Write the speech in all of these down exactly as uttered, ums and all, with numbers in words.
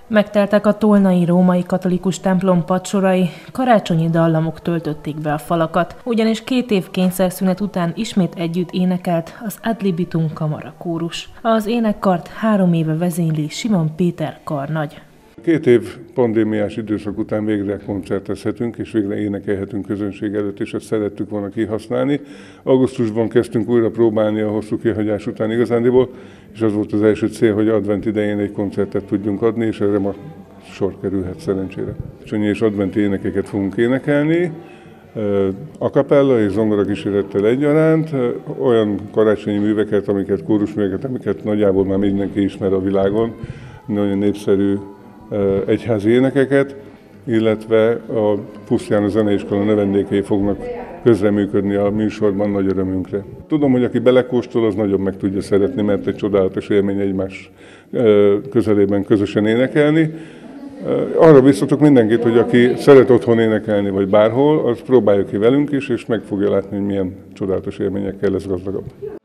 Megteltek a tolnai római katolikus templom padsorai, karácsonyi dallamok töltötték be a falakat, ugyanis két év kényszerszünet után ismét együtt énekelt az Ad libitum kamara kórus. Az énekkart három éve vezényli Simon Péter karnagy. Két év pandémiás időszak után végre koncertezhetünk, és végre énekelhetünk közönség előtt, és ezt szerettük volna kihasználni. Augusztusban kezdtünk újra próbálni a hosszú kihagyás után igazándiból, és az volt az első cél, hogy advent idején egy koncertet tudjunk adni, és erre ma sor kerülhet szerencsére. Csonyi és adventi énekeket fogunk énekelni, a cappella és zongora-kísérettel egyaránt, olyan karácsonyi műveket, amiket, kórusműveket, amiket nagyjából már mindenki ismer a világon, nagyon népszerű egyházi énekeket, illetve a Puszty János Zeneiskola növendékei fognak közreműködni a műsorban nagy örömünkre. Tudom, hogy aki belekóstol, az nagyon meg tudja szeretni, mert egy csodálatos élmény egymás közelében közösen énekelni. Arra biztatok mindenkit, hogy aki szeret otthon énekelni, vagy bárhol, az próbálja ki velünk is, és meg fogja látni, hogy milyen csodálatos élményekkel lesz gazdagabb.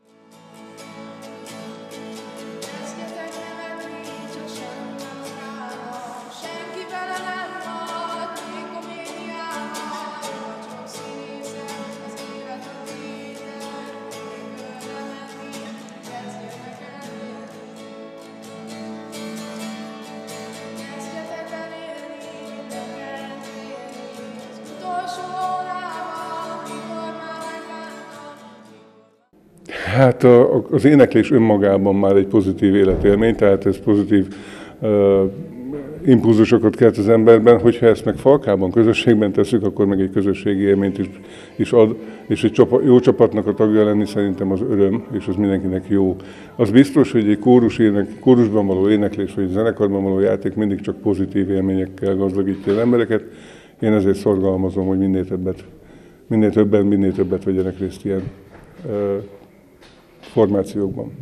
Hát az éneklés önmagában már egy pozitív életélmény, tehát ez pozitív uh, impulzusokat kelt az emberben, hogyha ezt meg falkában, közösségben tesszük, akkor meg egy közösségi élményt is, is ad, és egy csapat, jó csapatnak a tagja lenni szerintem az öröm, és az mindenkinek jó. Az biztos, hogy egy kórus ének, kórusban való éneklés, vagy egy zenekarban való játék mindig csak pozitív élményekkel gazdagítja az embereket. Én ezért szorgalmazom, hogy minél többet, minél többen, minél többet vegyenek részt ilyen uh, formációkban.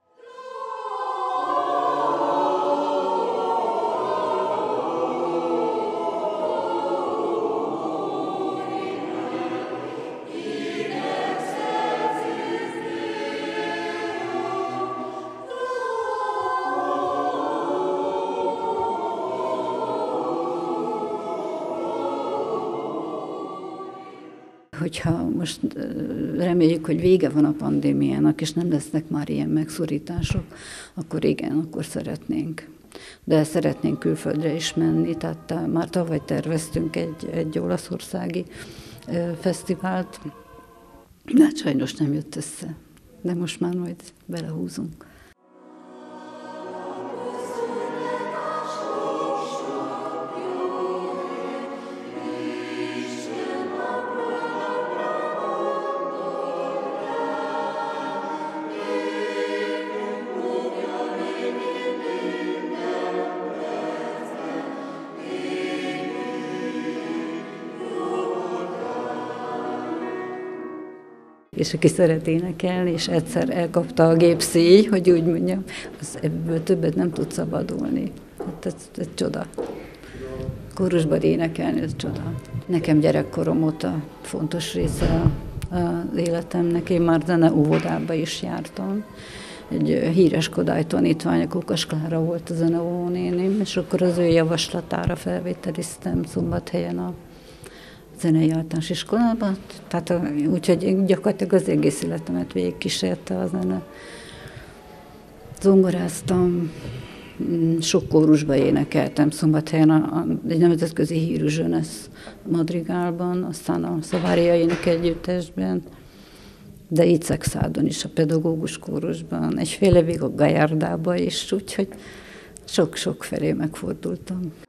Hogyha most reméljük, hogy vége van a pandémiának, és nem lesznek már ilyen megszorítások, akkor igen, akkor szeretnénk. De szeretnénk külföldre is menni, tehát már tavaly terveztünk egy, egy olaszországi fesztivált, de hát sajnos nem jött össze, de most már majd belehúzunk. És aki szeret énekelni, és egyszer elkapta a gépszíj, hogy úgy mondjam, az ebből többet nem tud szabadulni. Hát ez, ez csoda. Kórusban énekelni, ez csoda. Nekem gyerekkorom óta fontos része az életemnek. Én már zene óvodába is jártam. Egy híres Kodály tanítvány, a Kukas Klára volt a zeneóvónéném, és akkor az ő javaslatára felvételiztem Szombathelyen a zenei általános iskolában, tehát úgyhogy gyakorlatilag az egész életemet végigkísérte a zene. Zongoráztam, sok kórusba énekeltem, Szombathelyen a, a, egy nemzetközi hírű Zsönesz madrigálban, aztán a Szavária énekegyüttesben, de itt Szexádon is, a pedagógus kórusban, egy fél évig a Gajárdában is, úgyhogy sok-sok felé megfordultam.